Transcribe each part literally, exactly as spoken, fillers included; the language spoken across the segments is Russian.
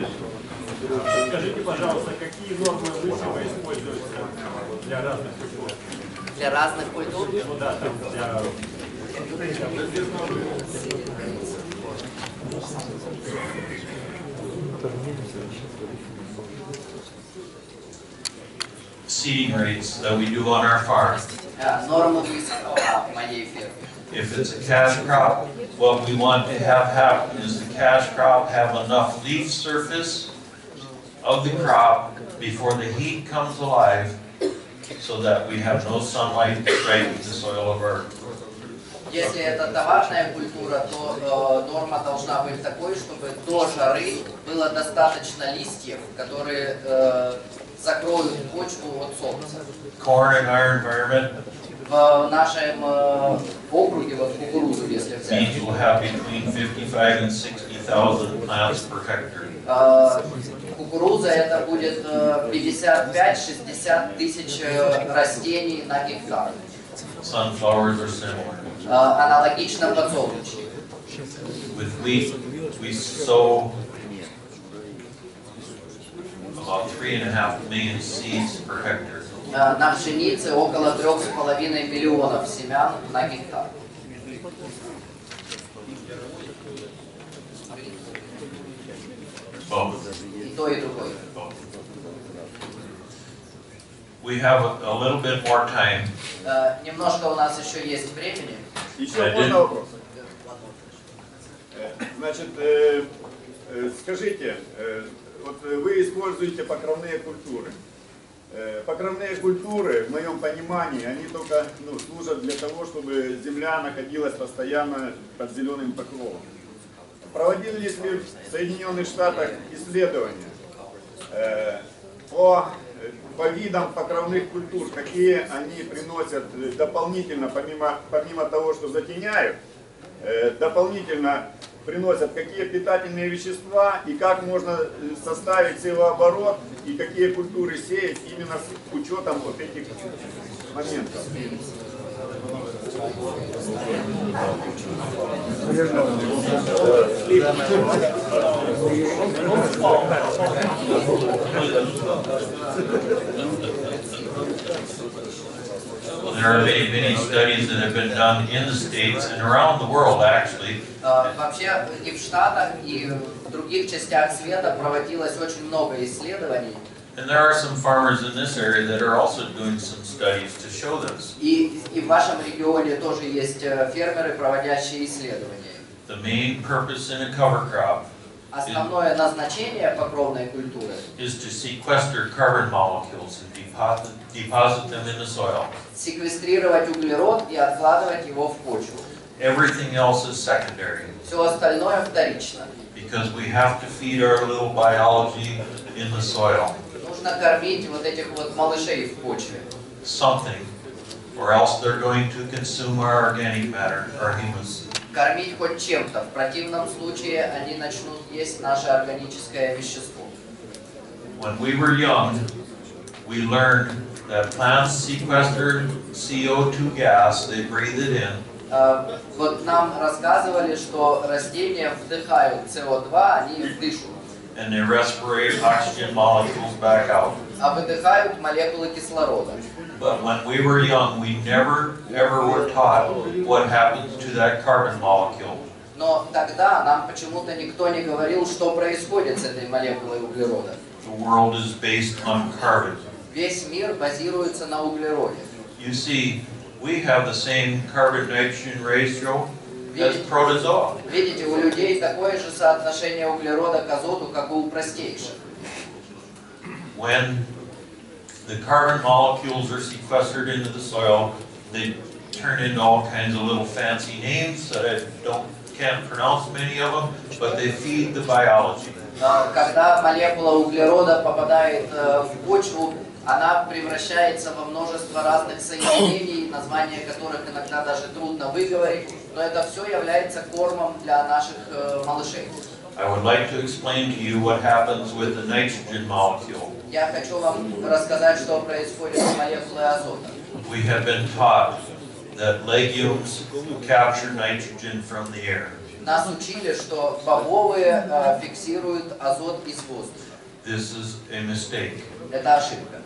Скажите, пожалуйста, какие нормы высева используются для разных культур? Для разных культур? Ну да, там для... Seeding rates that we do on our farm. Нормы высева на моей ферме. If it's a cash crop, what we want to have happen is the cash crop have enough leaf surface of the crop before the heat comes alive, so that we have no sunlight striking the soil of our. Если это товарная культура, то э, норма должна быть такой, чтобы до жары было достаточно листьев, которые э, закроют почву от солнца. Corn in our environment. В нашем э, округе, вот кукурузу, если взять, means we'll have between fifty-five and sixty thousand plants per hectare. э, кукуруза это будет э, пятьдесят пять — шестьдесят тысяч э, растений на гектар. Sunflowers are similar. Э, аналогично подсолнечнику. With wheat, we sow about three and a half million seeds per hectare. На пшенице около трех с половиной миллионов семян на гектар. И то, и другое. We have a, a little bit more time. Uh, немножко у нас еще есть времени. Еще можно вопрос? Значит, э, э, скажите, э, вот вы используете покровные культуры. Э, покровные культуры, в моем понимании, они только ну, служат для того, чтобы земля находилась постоянно под зеленым покровом. Проводились ли в Соединенных Штатах исследования э, по по видам покровных культур, какие они приносят дополнительно, помимо, помимо того, что затеняют, э, дополнительно приносят какие питательные вещества и как можно составить севооборот и какие культуры сеять именно с учетом вот этих моментов. There are many, many studies that have been done in the States and around the world, actually. Вообще и в Штатах, и в других частях света проводилось очень много исследований. And there are some farmers in this area that are also doing some studies to show this. И, и в вашем регионе тоже есть фермеры, проводящие исследования. The main purpose in a cover crop Основное назначение покровной культуры is to sequester carbon molecules and deposit, deposit them in the soil. Секвестрировать углерод и откладывать его в почву. Everything else is secondary. Все остальное вторично. Because we have to feed our little biology in the soil. Нужно кормить вот этих вот малышей в почве. Something, or else they're going to consume our organic matter, our humus. Кормить хоть чем-то. В противном случае они начнут есть наше органическое вещество. When we were young, we learned that plants sequester C O two gas, they breathe it in. Uh, вот нам рассказывали, что растения вдыхают С О два, они их дышат. And they respirate oxygen molecules back out. А выдыхают молекулы кислорода. But when we were young, we never ever were taught what happens to that carbon molecule. Но тогда нам почему-то никто не говорил, что происходит с этой молекулой углерода. The world is based on carbon. Весь мир базируется на углероде. You see, we have the same carbon-nitrogen ratio as protozoa. Видите, у людей такое же соотношение углерода к азоту, как у простейших. When the carbon molecules are sequestered into the soil, they turn into all kinds of little fancy names that I don't can't pronounce many of them, but they feed the biology. Когда молекула углерода попадает в почву, она превращается во множество разных соединений, названия которых иногда даже трудно выговорить, но это все является кормом для наших малышей. I would like to explain to you what happens with the nitrogen molecule. Я хочу вам рассказать, что происходит с молекулой азота. We have been taught that legumes capture nitrogen from the air. нас учили, что бобовые э, фиксируют азот из воздуха. This is a mistake. Это ошибка.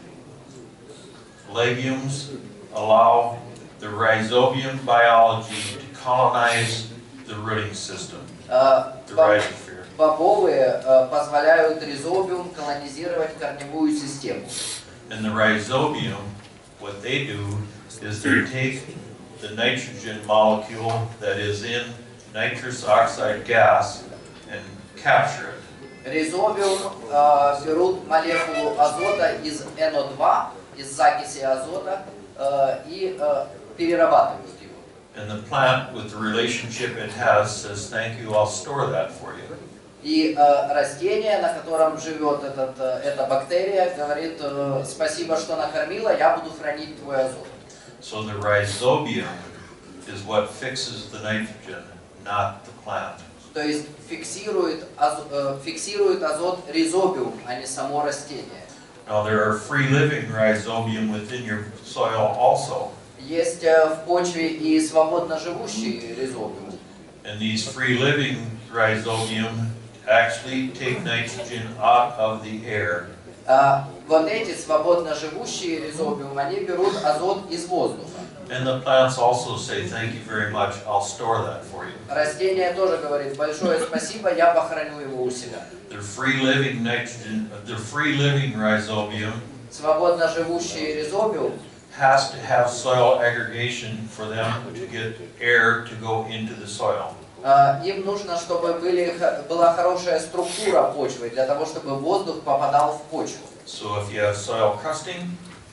Legumes allow the rhizobium biology to colonize the rooting system, Э, the бо- rhizosphere. Бобовые э, позволяют ризобиум колонизировать корневую систему. And the rhizobium, what they do is they take the nitrogen molecule that is in nitrous oxide gas and capture it. Ризобиум э, берут молекулу азота из эн о два, из закиси азота, э, и э, перерабатывают его. And the plant, with the relationship it has, says, thank you, I'll store that for you. И э, растение, на котором живет этот, э, эта бактерия, говорит, э, спасибо, что накормила, я буду хранить твой азот. So the rhizobium is what fixes the nitrogen, not the plant. То есть фиксирует, азо, э, фиксирует азот ризобиум, а не само растение. Now there are free-living rhizobium within your soil also. Есть э, в почве и свободно живущий ризобиум. And these free-living rhizobium actually take nitrogen out of the air. А вот эти свободно живущие ризобиум, они берут азот из воздуха. And the plants also say, thank you very much, I'll store that for you. Растение тоже говорит, большое спасибо, я похороню его у себя. The free-living nitrogen, the free-living rhizobium Свободно живущий ризобиум has to have soil aggregation for them to get air to go into the soil. а, им нужно, чтобы были, была хорошая структура почвы, для того, чтобы воздух попадал в почву. So if you have soil crusting,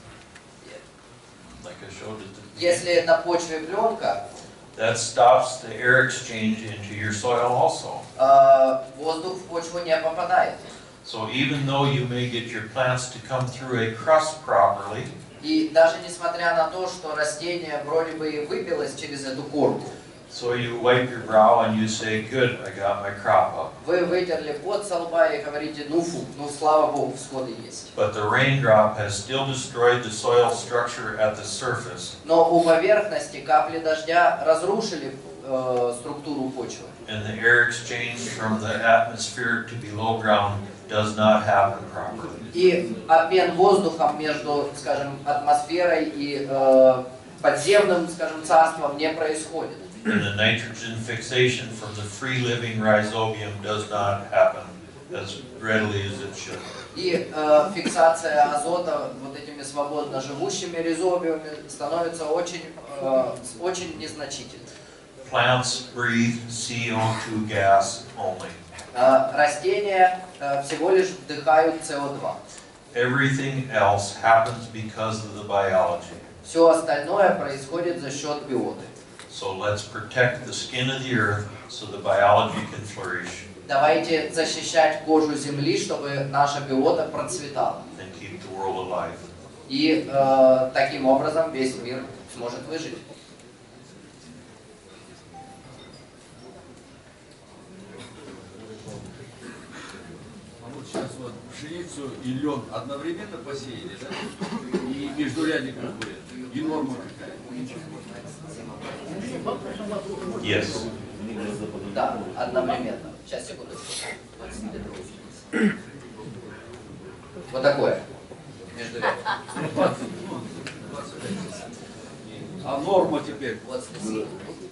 like I showed at the Если на почве пленка, that stops the air exchange into your soil also. а, воздух в почву не попадает. So even though you may get your plants to come through a crust properly, И даже несмотря на то, что растение вроде бы и выбилось через эту корку, so you wipe your brow and you say, good, I got my crop up. вы вытерли пот со лба и говорите, ну фу, ну слава богу, всходы есть. But the raindrop has still destroyed the soil structure at the surface, Но у поверхности капли дождя разрушили э, структуру почвы. and the air exchange from the atmosphere to below ground does not happen properly. И обмен воздухом между, скажем, атмосферой и э, подземным, скажем, царством не происходит. And the nitrogen fixation from the free-living rhizobium does not happen as readily as it should. И э, фиксация азота вот этими свободно живущими ризобиумами становится очень, э, очень незначительной. Plants breathe C O two gas only. Э, растения э, всего лишь вдыхают С О два. Everything else happens because of the biology. Все остальное происходит за счет биоты. So let's protect the skin of the earth so the biology can flourish Давайте защищать кожу Земли, чтобы наша биота процветала. and keep the world alive. И э, таким образом весь мир сможет выжить. А вот сейчас вот пшеницу и лен одновременно посеяли, да? И междурядник будет. И норма какая? Yes. Да, одновременно. Сейчас, секундочку. Вот такое. Между рядом. А норма теперь? Вот здесь.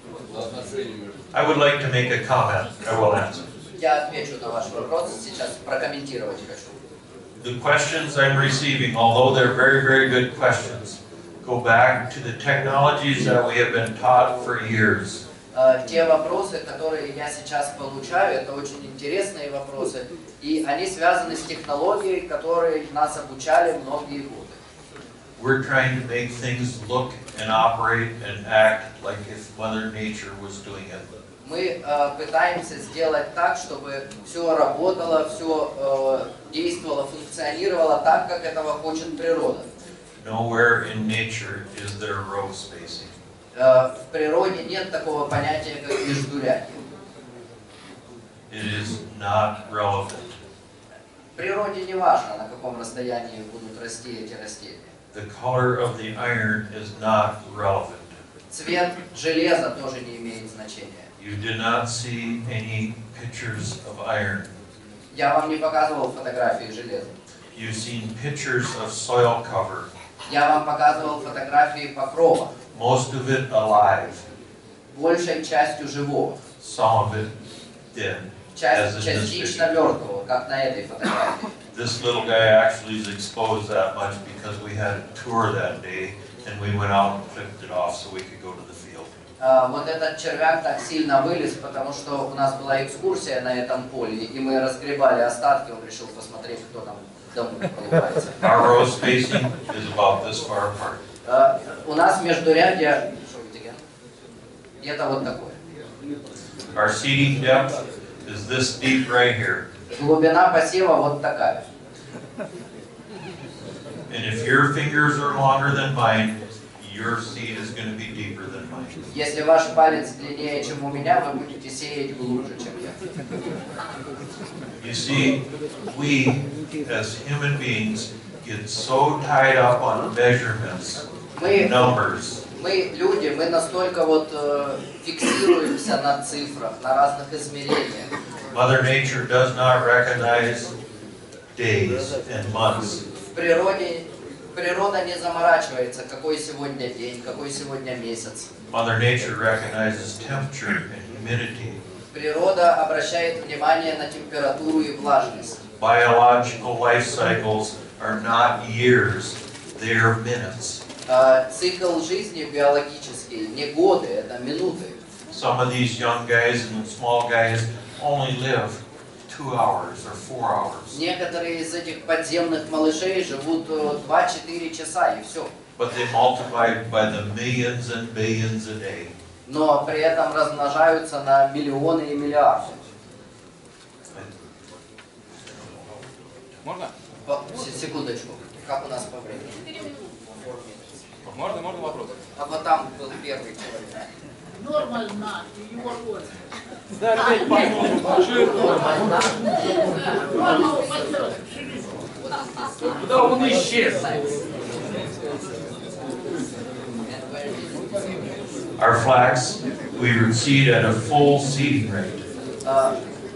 I would like to make a comment. I will answer. Я отвечу на ваш вопрос. Сейчас прокомментировать хочу. The questions I'm receiving, although they're very, very good questions, go back to the technologies that we have been taught for years. Э, Те вопросы, которые я сейчас получаю, это очень интересные вопросы, и они связаны с технологией, которой нас обучали многие годы. We're trying to make things look and operate and act like if Mother Nature was doing it. Мы э, пытаемся сделать так, чтобы все работало, все э, действовало, функционировало так, как этого хочет природа. Nowhere in nature is there row spacing. Э, в природе нет такого понятия, как междурядье. It is not relevant. В природе не важно, на каком расстоянии будут расти эти растения. The color of the iron is not relevant. Цвет железа тоже не имеет значения. You did not see any pictures of iron. Я вам не показывал фотографии железа. You've seen pictures of soil cover, Я вам показывал фотографии покрова, most of it alive, большей частью живого, some of it dead. часть частично мертвого, как на этой фотографии. This little guy actually is exposed that much because we had a tour that day and we went out and clipped it off so we could go to the field. А, вот этот червяк так сильно вылез, потому что у нас была экскурсия на этом поле, и мы разгребали остатки, он решил посмотреть, кто там домой колупается. Our row spacing is about this far apart. А, у нас междурядье где-то вот такое. Our seeding depth is this deep right here. Глубина посева вот такая. And if your fingers are longer than mine, your seed is going to be deeper than mine. Если ваш палец длиннее, чем у меня, вы будете сеять глубже, чем я. You see, we as human beings get so tied up on measurements, Мы, numbers. мы люди, мы настолько вот э, фиксируемся на цифрах, на разных измерениях. Mother Nature does not recognize days and months. В природе природа не заморачивается, какой сегодня день, какой сегодня месяц. Mother Nature recognizes temperature and humidity. Природа обращает внимание на температуру и влажность. Biological life cycles are not years, they are minutes. А, цикл жизни биологический не годы, это минуты. Some of these young guys and small guys only live two hours or four hours. Некоторые из этих подземных малышей живут два-четыре часа и все. But they multiply by the millions and billions a day. Но при этом размножаются на миллионы и миллиарды. Можно? По- с- секундочку, как у нас по времени? Можно, можно вопрос? А вот там был первый человек. Нормально, его роль. Да, опять куда он исчез? Our flax, we seed at a full seeding rate. А,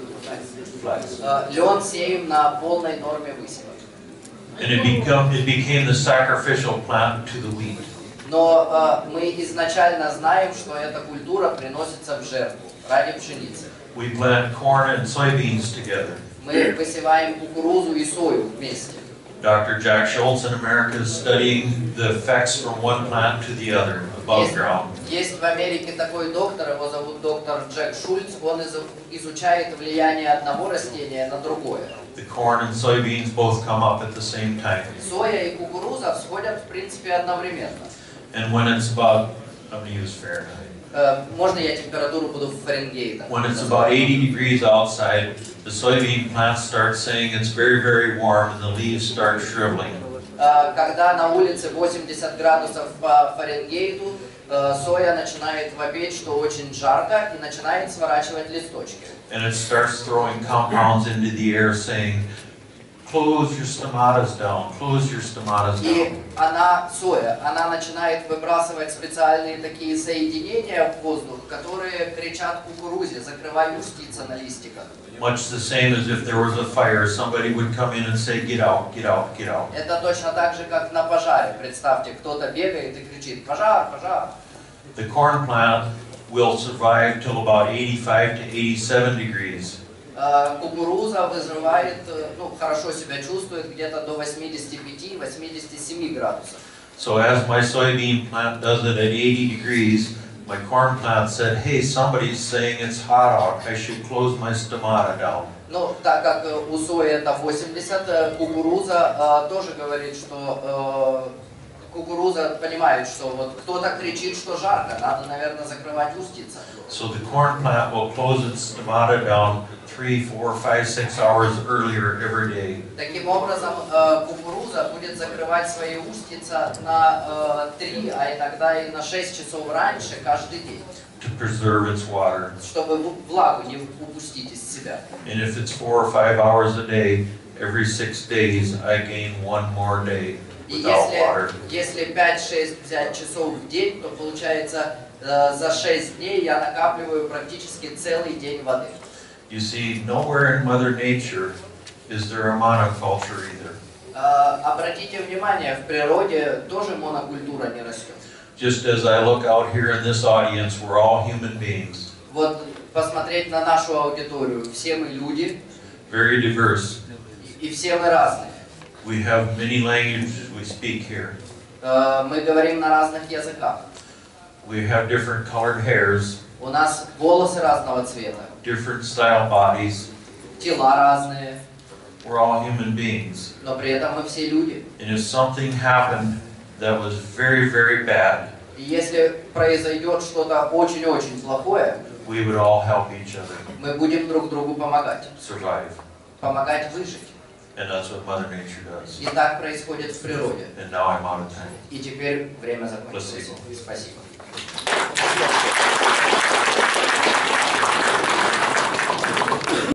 Flax. а, Лен сеем на полной норме высева. And it become it became the sacrificial plant to the wheat. Но а, мы изначально знаем, что эта культура приносится в жертву ради пшеницы. We plant corn and soybeans together. Мы высеваем кукурузу и сою вместе. Doctor Jack Schultz in America is studying the effects from one plant to the other above Есть, ground. есть в Америке такой доктор, его зовут доктор Джек Шульц, он из- изучает влияние одного растения на другое. The corn and soybeans both come up at the same time. Соя и кукуруза всходят в принципе одновременно. And when it's about, I'm going to use Fahrenheit. Э, Можно я температуру буду в Фаренгейтах? When it's about eighty degrees outside, the soybean plants start saying it's very, very warm and the leaves start shriveling. Э, Когда на улице восемьдесят градусов по Фаренгейту, э, соя начинает вопить, что очень жарко, и начинает сворачивать листочки. And it starts throwing compounds into the air saying, close your stomatas down, close your stomatas И down. она, соя, она начинает выбрасывать специальные такие соединения в воздух, которые кричат кукурузе: закрывай устица на листиках. Much the same as if there was a fire, somebody would come in and say, get out, get out, get out. Это точно так же, как на пожаре. Представьте, кто-то бегает и кричит: пожар, пожар. The corn plant will survive till about eighty-five to eighty-seven degrees. Э, Кукуруза выживает, э, ну, хорошо себя чувствует где-то до восьмидесяти пяти — восьмидесяти семи градусов. So as my soybean plant does it at eighty degrees, my corn plant said, hey, somebody's saying it's hot out, I should close my stomata down. Ну, так как э, у сои это восемьдесят, э, кукуруза э, тоже говорит, что э, кукуруза понимает, что вот кто-то кричит, что жарко, надо, наверное, закрывать устица. So the corn plant will close its stomata down three, four, five, six hours earlier every day. Таким образом, э, кукуруза будет закрывать свои устица на три, а иногда и на шесть часов раньше каждый день, To preserve its water. чтобы в- влагу не упустить из себя. And if it's four or five hours a day, every six days I gain one more day И without water. если, если пять-шесть взять часов в день, то получается э, за шесть дней я накапливаю практически целый день воды. You see, nowhere in Mother Nature is there a monoculture either. Э, Обратите внимание, в природе тоже монокультура не растет. Just as I look out here in this audience, we're all human beings, Вот посмотреть на нашу аудиторию, все мы люди, very diverse. и все мы разные. We have many languages we speak here. Э, Мы говорим на разных языках. We have different colored hairs, У нас волосы разного цвета, different style bodies. тела разные, We're all human beings. но при этом мы все люди. And if something happened that was very, very bad, И если произойдет что-то очень-очень плохое, we would all help each other мы будем друг другу помогать, survive. помогать выжить. And that's what Mother Nature does. И так происходит в природе. And now I'm out of time. И теперь время закончилось. Спасибо. Спасибо.